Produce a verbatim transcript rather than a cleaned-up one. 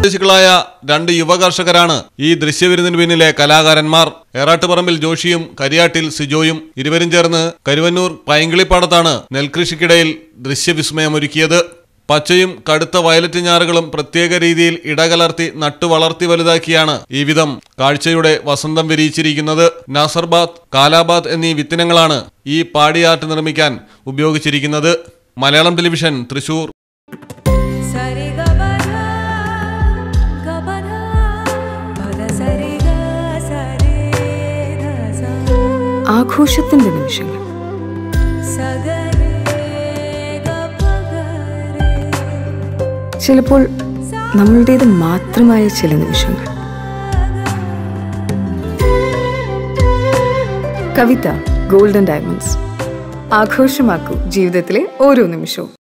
ായ രണ്ട് യുവ കർഷകരാണ് ഈ ദൃശ്യവിരുന്നിന് പിന്നിലെ കലാകാരന്മാർ. ഏറാട്ടുപറമ്പിൽ ജോഷിയും കരിയാട്ടിൽ സിജോയും ഇരുവരും ചേർന്ന് കരുവന്നൂർ പൈങ്കിളിപ്പാടത്താണ് നെൽകൃഷിക്കിടയിൽ ദൃശ്യവിസ്മയമൊരുക്കിയത്. പച്ചയും കടുത്ത വയലറ്റ് ഞാറുകളും പ്രത്യേക രീതിയിൽ ഇടകലർത്തി നട്ടു വളർത്തി വലുതാക്കിയാണ് ഈ വിധം കാഴ്ചയുടെ വസന്തം വിരിയിച്ചിരിക്കുന്നത്. നാസർബാദ്, കാലാബാദ് എന്നീ വിത്തിനങ്ങളാണ് ഈ പാടിയാർട്ട് നിർമ്മിക്കാൻ ഉപയോഗിച്ചിരിക്കുന്നത്. മലയാളം ടെലിവിഷൻ, തൃശൂർ. ആഘോഷത്തിന്റെ നിമിഷങ്ങൾ, ചിലപ്പോൾ നമ്മളുടേത് മാത്രമായ ചില നിമിഷങ്ങൾ. കവിത ഗോൾഡൻ ഡയമണ്ട്സ്. ആഘോഷമാക്കൂ ജീവിതത്തിലെ ഓരോ നിമിഷവും.